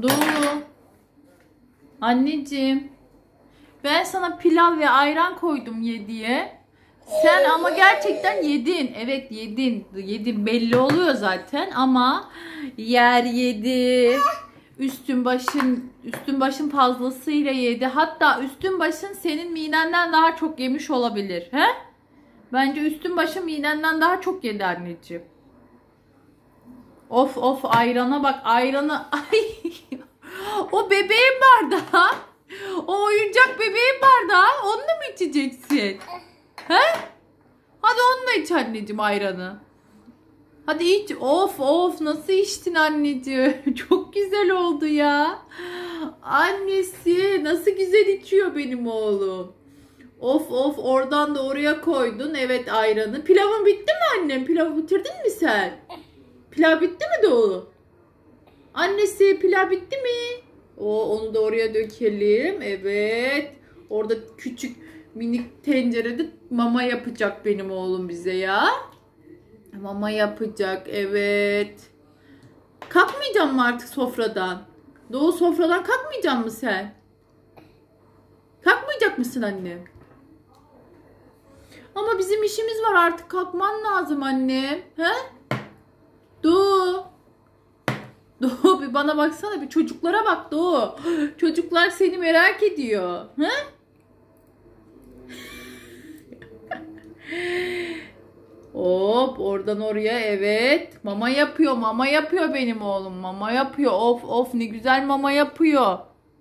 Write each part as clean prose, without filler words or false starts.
Doğru. Anneciğim. Ben sana pilav ve ayran koydum ye diye. Sen ama gerçekten yedin. Evet yedin. Yedin belli oluyor zaten ama yer yedi. Üstün başın fazlasıyla yedi. Hatta üstün başın senin midenden daha çok yemiş olabilir. He? Bence üstün başın midenden daha çok yedi anneciğim. Of of ayrana bak ayranı. Ay. O bebeğin bardağı. O oyuncak bebeğin bardağı. Onunla mı içeceksin? He? Hadi onunla iç anneciğim ayranı. Hadi iç. Of of nasıl içtin anneciğim? Çok güzel oldu ya. Annesi nasıl güzel içiyor benim oğlum. Of of oradan da oraya koydun. Evet ayranı. Pilavın bitti mi annem? Pilavı bitirdin mi sen? Pilav bitti mi Doğu? Annesi pilav bitti mi? Onu da oraya dökelim. Evet. Orada küçük minik tencerede mama yapacak benim oğlum bize ya. Mama yapacak. Evet. Kalkmayacak mı artık sofradan? Doğu sofradan kalkmayacak mı sen? Kalkmayacak mısın anne? Ama bizim işimiz var artık kalkman lazım annem. He? Doğu. Doğu bir bana baksana bir çocuklara bak Doğu. Çocuklar seni merak ediyor. He? Hop oradan oraya evet. Mama yapıyor mama yapıyor benim oğlum. Mama yapıyor of of ne güzel mama yapıyor.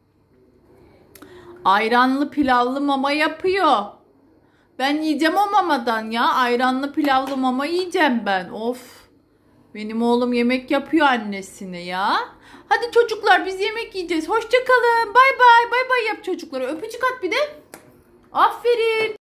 Ayranlı pilavlı mama yapıyor. Ben yiyeceğim o mamadan ya. Ayranlı pilavlı mama yiyeceğim ben. Of. Benim oğlum yemek yapıyor annesine ya. Hadi çocuklar biz yemek yiyeceğiz. Hoşça kalın. Bay bay. Bay bay yap çocuklara. Öpücük at bir de. Aferin.